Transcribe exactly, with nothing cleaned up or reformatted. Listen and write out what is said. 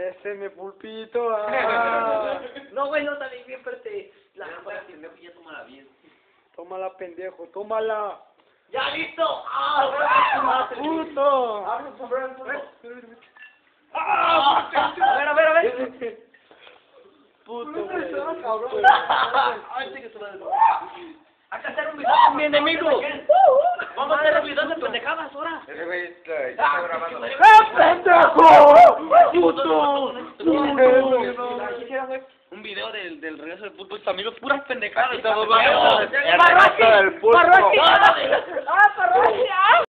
Ese es mi pulpito. Ah. No, güey, no también bien, pero te... La Ya, para pendejo, ya tómala bien. Tómala, pendejo, tómala. ¡Ya listo! ¡Ah! ¡Puto! ¡Abre el sombrero, puto! ¡Ah! A ver, a ver, a ver. Puto, güey. Ay, sí que se va a Acá hacer un video con mi enemigo. Vamos a hacer un video de pendejadas ahora. Ese güey está, está grabando. ¡Eh, pendejo! ¡Puto! Un video del, del regreso del fútbol, amigos, puras pendejadas. Estamos bailando. ¡Parroquia! El pulpo. ¡Parroquia! ¡Ah, parroquia!